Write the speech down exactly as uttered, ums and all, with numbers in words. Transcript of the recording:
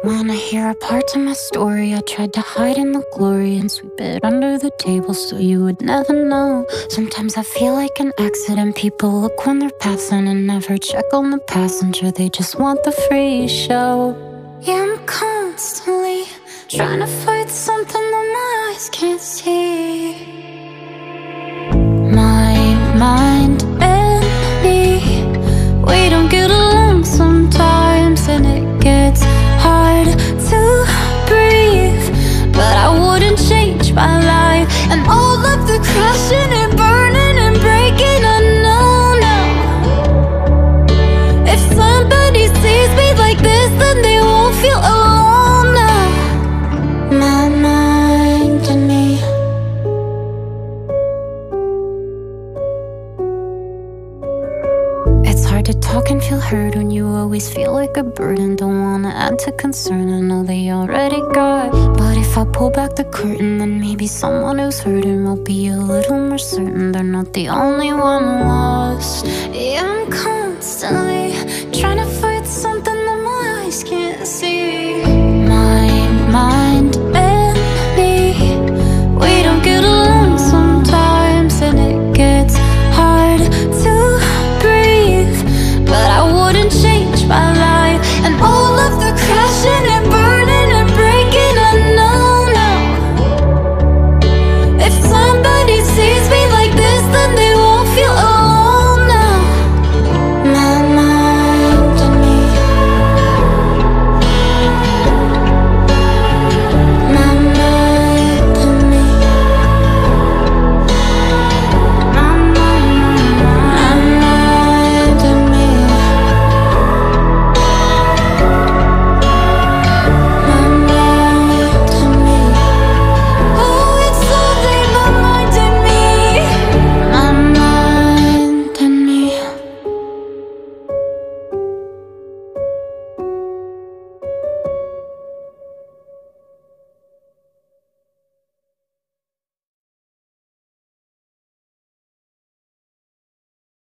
wanna hear a part to my story. I tried to hide in the glory and sweep it under the table so you would never know. Sometimes I feel like an accident. People look when they're passing and never check on the passenger. They just want the free show. Yeah, I'm constantly trying to fight something that my eyes can't see. My mind and me, we don't get along sometimes, and it gets hard to breathe. But I wouldn't change my life and all of the crashing and burning and breaking. I know now, if somebody sees me like this, then they won't feel alone now. My mind and me. It's hard to talk and feel heard when you always feel like a burden. Don't wanna add to concern, I know they already got. But if I pull back the curtain, then maybe someone who's hurting will be a little more certain they're not the only one lost. Yeah, I'm constantly trying to fight something that my eyes can't see.